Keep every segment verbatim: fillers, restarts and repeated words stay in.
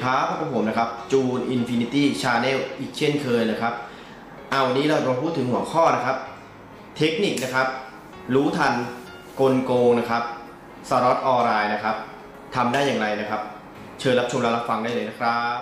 ครับพบกับผมนะครับจูนอินฟินิตี้ชาแนลอีกเช่นเคยนะครับเอาวันนี้เราจะมาพูดถึงหัวข้อนะครับเทคนิคนะครับรู้ทันกลโกงนะครับสล็อตออนไลน์นะครับทำได้อย่างไรนะครับเชิญรับชมและรับฟังได้เลยนะครับ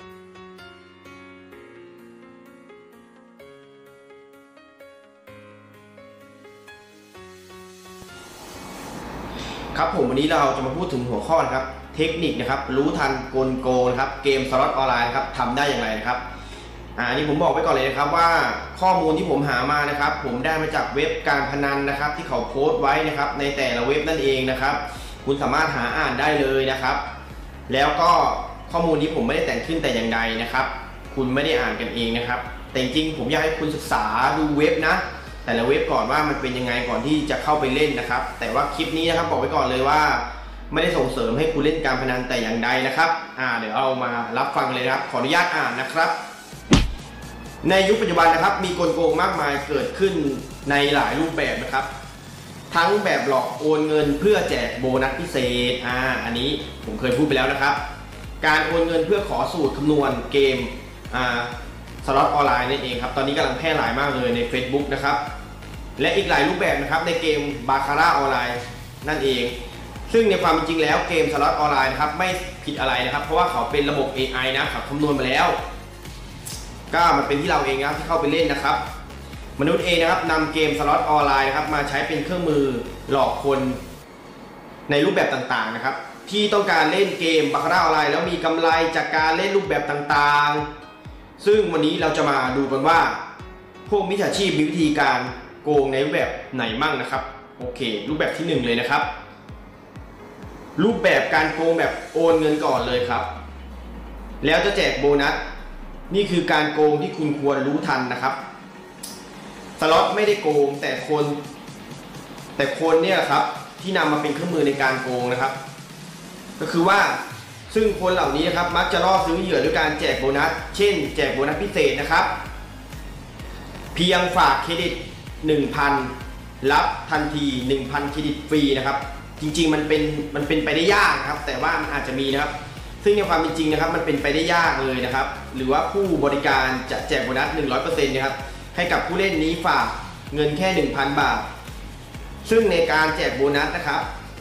ครับผมวันนี้เราจะมาพูดถึงหัวข้อนะครับเทคนิคนะครับรู้ทันกลโกงนะครับเกมสล็อตออนไลน์นะครับทำได้อย่างไรนะครับอ่านี่ผมบอกไว้ก่อนเลยนะครับว่าข้อมูลที่ผมหามานะครับผมได้มาจากเว็บการพนันนะครับที่เขาโพสต์ไว้นะครับในแต่ละเว็บนั่นเองนะครับคุณสามารถหาอ่านได้เลยนะครับแล้วก็ข้อมูลนี้ผมไม่ได้แต่งขึ้นแต่อย่างใดนะครับคุณไม่ได้อ่านกันเองนะครับแต่จริงๆผมอยากให้คุณศึกษาดูเว็บนะแต่ละเว็บก่อนว่ามันเป็นยังไงก่อนที่จะเข้าไปเล่นนะครับแต่ว่าคลิปนี้นะครับบอกไว้ก่อนเลยว่าไม่ได้ส่งเสริมให้คุณเล่นการพนันแต่อย่างใดนะครับอ่าเดี๋ยวเอามารับฟังเลยนะครับขออนุญาตอ่านนะครับในยุคปัจจุบันนะครับมีกลโกงมากมายเกิดขึ้นในหลายรูปแบบนะครับทั้งแบบหลอกโอนเงินเพื่อแจกโบนัสพิเศษอ่าอันนี้ผมเคยพูดไปแล้วนะครับการโอนเงินเพื่อขอสูตรคำนวณเกมอ่าสล็อตออนไลน์นั่นเองครับตอนนี้กำลังแพร่หลายมากเลยใน Facebook นะครับและอีกหลายรูปแบบนะครับในเกมบาคาร่าออนไลน์นั่นเองซึ่งในความจริงแล้วเกมสล็อตออนไลน์นะครับไม่ผิดอะไรนะครับเพราะว่าเขาเป็นระบบ เอ ไอ นะเขาคำนวณมาแล้วก็มันเป็นที่เราเองนะครับที่เข้าไปเล่นนะครับมนุษย์เองนะครับนำเกมสล็อตออนไลน์นะครับมาใช้เป็นเครื่องมือหลอกคนในรูปแบบต่างๆนะครับที่ต้องการเล่นเกมบาคาร่าออนไลน์แล้วมีกำไรจากการเล่นรูปแบบต่างๆซึ่งวันนี้เราจะมาดูกันว่าพวกมิจฉาชีพมีวิธีการโกงในรูปแบบไหนมั่งนะครับโอเครูปแบบที่หนึ่งเลยนะครับรูปแบบการโกงแบบโอนเงินก่อนเลยครับแล้วจะแจกโบนัสนี่คือการโกงที่คุณควรรู้ทันนะครับสล็อตไม่ได้โกงแต่คนแต่คนเนี่ยครับที่นำมาเป็นเครื่องมือในการโกงนะครับก็คือว่าซึ่งคนเหล่านี้นะครับมักจะล่อซื้อเหยื่อด้วยการแจกโบนัสเช่นแจกโบนัสพิเศษนะครับเพียงฝากเครดิต หนึ่งพัน รับทันที หนึ่งพัน เครดิตฟรีนะครับจริงๆมันเป็นมันเป็นไปได้ยากนะครับแต่ว่ามันอาจจะมีนะครับซึ่งในความเป็นจริงนะครับมันเป็นไปได้ยากเลยนะครับหรือว่าผู้บริการจะแจกโบนัส หนึ่งร้อยเปอร์เซ็นต์ นะครับให้กับผู้เล่นนี้ฝากเงินแค่ หนึ่งพัน บาทซึ่งในการแจกโบนัสนะครับ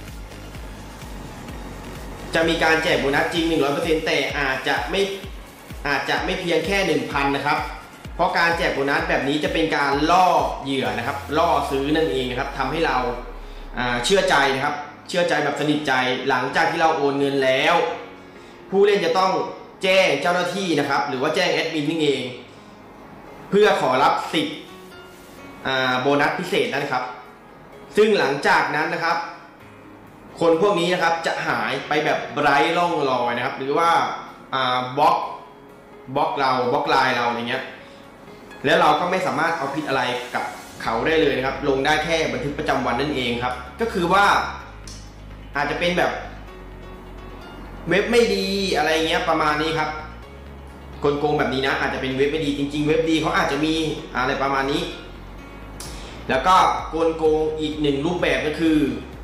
จะมีการแจกโบนัสจริง หนึ่งร้อยเปอร์เซ็นต์ แต่อาจจะไม่อาจจะไม่เพียงแค่ หนึ่งพัน นะครับเพราะการแจกโบนัสแบบนี้จะเป็นการล่อเหยื่อนะครับล่อซื้อนั่นเองนะครับทำให้เราเชื่อใจนะครับเชื่อใจแบบสนิทใจหลังจากที่เราโอนเงินแล้วผู้เล่นจะต้องแจ้งเจ้าหน้าที่นะครับหรือว่าแจ้งแอดมินนี่เองเพื่อขอรับสิทธิ์โบนัสพิเศษนั่นครับซึ่งหลังจากนั้นนะครับคนพวกนี้นะครับจะหายไปแบบไร้ร่องรอยนะครับหรือว่าบล็อกบล็อกเราบล็อกไลน์เราอย่างเงี้ยแล้วเราก็ไม่สามารถเอาผิดอะไรกับเขาได้เลยนะครับลงได้แค่บันทึกประจำวันนั่นเองครับก็คือว่าอาจจะเป็นแบบเว็บไม่ดีอะไรเงี้ยประมาณนี้ครับกลโกงแบบนี้นะอาจจะเป็นเว็บไม่ดีจริงๆเว็บดีเขาอาจจะมีอะไรประมาณนี้แล้วก็กลโกงอีกหนึ่งรูปแบบก็คื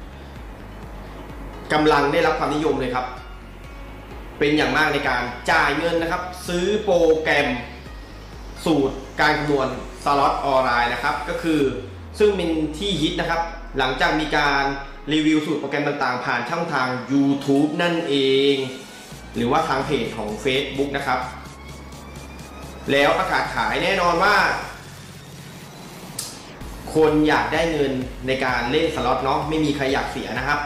อกำลังได้รับความนิยมเลยครับเป็นอย่างมากในการจ่ายเงินนะครับซื้อโปรแกรมสูตรการคำนวณสล็อตออนไลน์นะครับก็คือซึ่งเป็นที่ฮิตนะครับหลังจากมีการรีวิวสูตรโปรแกรมต่างๆผ่านช่องทาง YouTube นั่นเองหรือว่าทางเพจของ Facebook นะครับแล้วประกาศขายแน่นอนว่าคนอยากได้เงินในการเล่นสล็อตเนาะไม่มีใครอยากเสียนะครับ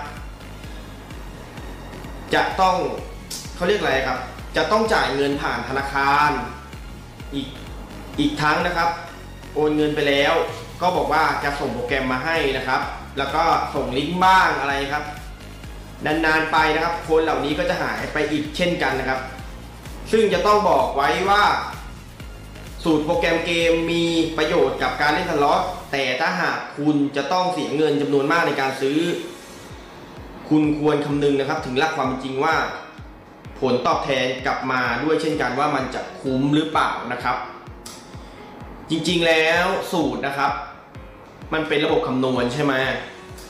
จะต้องเขาเรียกอะไรครับจะต้องจ่ายเงินผ่านธนาคารอีกอีกทั้งนะครับโอนเงินไปแล้วก็บอกว่าจะส่งโปรแกรมมาให้นะครับแล้วก็ส่งลิงก์บ้างอะไรครับนานๆไปนะครับคนเหล่านี้ก็จะหายไปอีกเช่นกันนะครับซึ่งจะต้องบอกไว้ว่าสูตรโปรแกรมเกมมีประโยชน์กับการเล่นสล็อตแต่ถ้าหากคุณจะต้องเสียเงินจำนวนมากในการซื้อคุณควรคำนึงนะครับถึงหลักความจริงว่าผลตอบแทนกลับมาด้วยเช่นกันว่ามันจะคุ้มหรือเปล่านะครับจริงๆแล้วสูตรนะครับมันเป็นระบบคำนวณใช่ไหม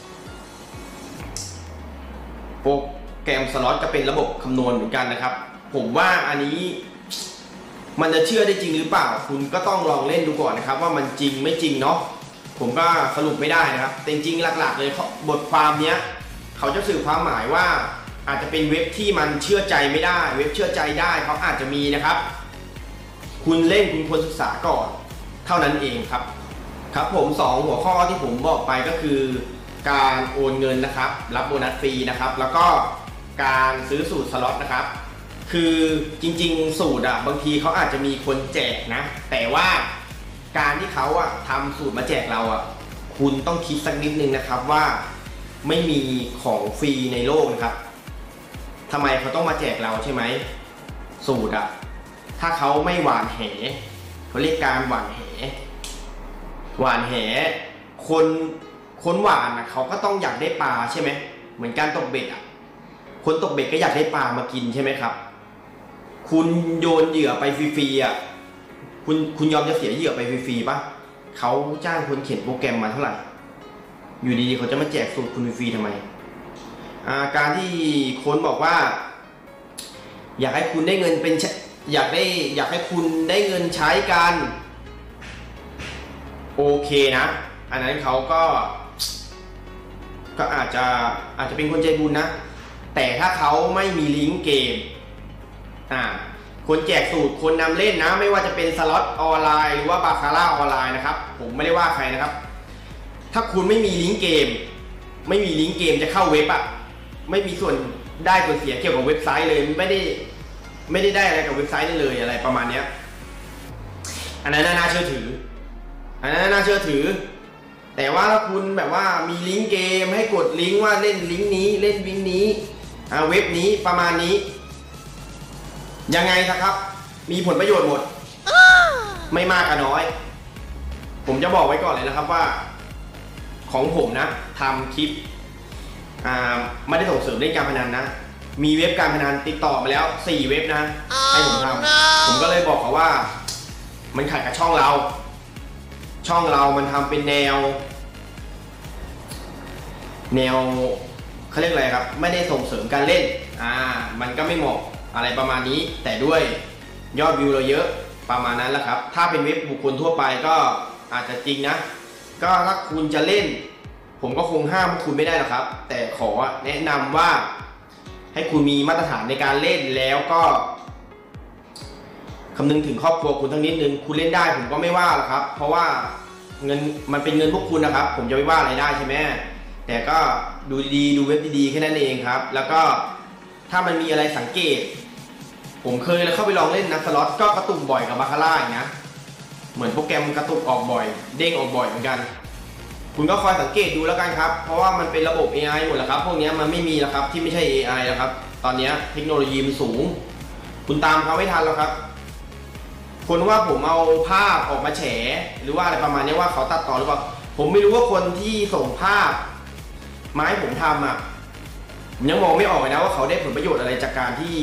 โปรแกรมสล็อตก็เป็นระบบคำนวณเหมือนกันนะครับผมว่าอันนี้มันจะเชื่อได้จริงหรือเปล่าคุณก็ต้องลองเล่นดูก่อนนะครับว่ามันจริงไม่จริงเนาะผมก็สรุปไม่ได้นะครับแต่จริงๆหลักๆเลยบทความเนี้ยเขาจะสื่อความหมายว่าอาจจะเป็นเว็บที่มันเชื่อใจไม่ได้เว็บเชื่อใจได้เขาอาจจะมีนะครับคุณเล่นคุณควรศึกษาก่อนเท่านั้นเองครับครับผมสองหัวข้อที่ผมบอกไปก็คือการโอนเงินนะครับรับโบนัสฟรีนะครับแล้วก็การซื้อสูตรสล็อตนะครับคือจริงๆสูตรอ่ะบางทีเขาอาจจะมีคนแจกนะแต่ว่าการที่เขาอ่ะทำสูตรมาแจกเราอ่ะคุณต้องคิดสักนิดนึงนะครับว่าไม่มีของฟรีในโลกนะครับทำไมเขาต้องมาแจกเราใช่ไหมสูตรอ่ะถ้าเขาไม่หวานแหเขาเรียกการหวานแหหวานแหคนคนหวานอ่ะเขาก็ต้องอยากได้ปลาใช่ไหมเหมือนการตกเบ็ดอ่ะคนตกเบ็ดก็อยากได้ปลามากินใช่ไหมครับคุณโยนเหยื่อไปฟรีๆอ่ะคุณคุณยอมจะเสียเหยื่อไปฟรีๆป่ะเขาจ้างคนเขียนโปรแกรมมาเท่าไหร่อยู่ดีๆเขาจะมาแจกสูตรคุณฟรีๆทำไมอ่าการที่คนบอกว่าอยากให้คุณได้เงินเป็นอยากได้อยากให้คุณได้เงินใช้กันโอเคนะอันนั้นเขาก็ก็อาจจะอาจจะเป็นคนใจบุญนะแต่ถ้าเขาไม่มีลิงก์เกมอ่าคนแจกสูตรคนนำเล่นนะไม่ว่าจะเป็นสล็อตออนไลน์หรือว่าบาคาร่าออนไลน์นะครับผมไม่ได้ว่าใครนะครับถ้าคุณไม่มีลิงก์เกมไม่มีลิงก์เกมจะเข้าเว็บอะไม่มีส่วนได้ส่วนเสียเกี่ยวกับเว็บไซต์เลยไม่ได้ไม่ได้ได้อะไรกับเว็บไซต์นั่นเลยอะไรประมาณนี้อันนั้นน่าเชื่อถืออันนั้นน่าเชื่อถือแต่ว่าถ้าคุณแบบว่ามีลิงก์เกมให้กดลิงก์ว่าเล่นลิงก์นี้เล่นลิงก์นี้อ่าเว็บนี้ประมาณนี้ยังไงครับมีผลประโยชน์หมดไม่มากก็น้อยผมจะบอกไว้ก่อนเลยนะครับว่าของผมนะทำคลิปอ่าไม่ได้ส่งเสริมเล่นการพนันนะมีเว็บการพนันติดต่อมาแล้วสี่เว็บนะให้ผมทำผมก็เลยบอกเขาว่ามันขัดกับช่องเราช่องเรามันทำเป็นแนวแนวเขาเรียกอะไรครับไม่ได้ส่งเสริมการเล่นอ่ามันก็ไม่เหมาะอะไรประมาณนี้แต่ด้วยยอดวิวเราเยอะประมาณนั้นแหละครับถ้าเป็นเว็บบุคคลทั่วไปก็อาจจะจริงนะก็ถ้าคุณจะเล่นผมก็คงห้ามคุณไม่ได้หรอกครับแต่ขอแนะนำว่าให้คุณมีมาตรฐานในการเล่นแล้วก็คำนึงถึงครอบครัวคุณทั้งนิดนึงคุณเล่นได้ผมก็ไม่ว่าหรอกครับเพราะว่าเงินมันเป็นเงินพวกคุณนะครับผมจะไม่ว่าอะไรได้ใช่ไหมแต่ก็ดูดีๆดูเว็บดีๆแค่นั้นเองครับแล้วก็ถ้ามันมีอะไรสังเกตผมเคยเข้าไปลองเล่นนะสล็อตก็กระตุกบ่อยกับบาคาร่าอย่างนี้เหมือนโปรแกรมกระตุกออกบ่อยเด้งออกบ่อยเหมือนกันคุณก็คอยสังเกตดูแล้วกันครับเพราะว่ามันเป็นระบบ เอ ไอ หมดแล้วครับพวกนี้มันไม่มีแล้วครับที่ไม่ใช่ เอ ไอ แล้วครับตอนนี้เทคโนโลยีมันสูงคุณตามเขาไม่ทันแล้วครับคนว่าผมเอาภาพออกมาแฉหรือว่าอะไรประมาณนี้ว่าเขาตัดต่อหรือเปล่าผมไม่รู้ว่าคนที่ส่งภาพมาให้ผมทำอ่ะผมยังมองไม่ออกเลยนะว่าเขาได้ผลประโยชน์อะไรจากการที่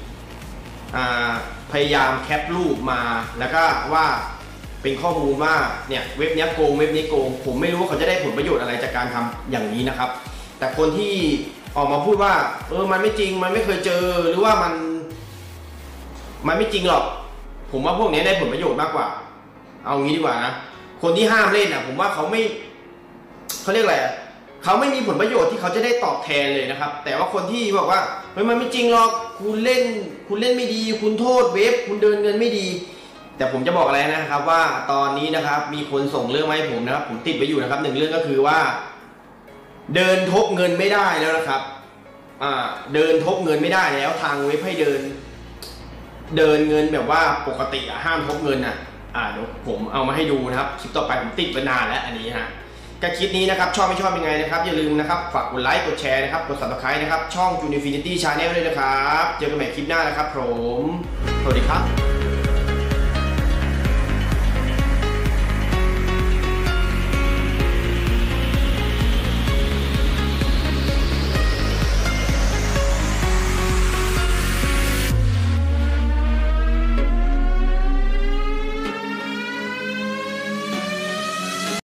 พยายามแคปรูปมาแล้วก็ว่าเป็นข้อมูลว่าเนี่ยเว็บนี้โกงเว็บนี้โกงผมไม่รู้ว่าเขาจะได้ผลประโยชน์อะไรจากการทำอย่างนี้นะครับแต่คนที่ออกมาพูดว่าเออมันไม่จริงมันไม่เคยเจอหรือว่ามันมันไม่จริงหรอกผมว่าพวกนี้ได้ผลประโยชน์มากกว่าเอางี้ดีกว่านะคนที่ห้ามเล่นอ่ะผมว่าเขาไม่เขาเรียกอะไรเขาไม่มีผลประโยชน์ที่เขาจะได้ตอบแทนเลยนะครับแต่ว่าคนที่บอกว่าเฮ้ยมันไม่จริงหรอกคุณเล่นคุณเล่นไม่ดีคุณโทษเว็บคุณเดินเงินไม่ดีแต่ผมจะบอกอะไรนะครับว่าตอนนี้นะครับมีคนส่งเรื่องมาให้ผมนะครับผมติดไปอยู่นะครับหนึ่งเรื่องก็คือว่าเดินทบเงินไม่ได้แล้วนะครับอ่าเดินทบเงินไม่ได้แล้วทางเว็บให้เดินเดินเงินแบบว่าปกติห้ามทบเงินอ่ะอ่าเดี๋ยวผมเอามาให้ดูนะครับคลิปต่อไปผมติดไปนานแล้วอันนี้ฮะกับคลิปนี้นะครับชอบไม่ชอบยังไงนะครับอย่าลืมนะครับฝากกดไลค์กดแชร์นะครับกด ซับสไครบ์ นะครับช่อง Junifinity Channel ด้วยนะครับเจอกันใหม่คลิปหน้านะครับผมสวัสดีครับ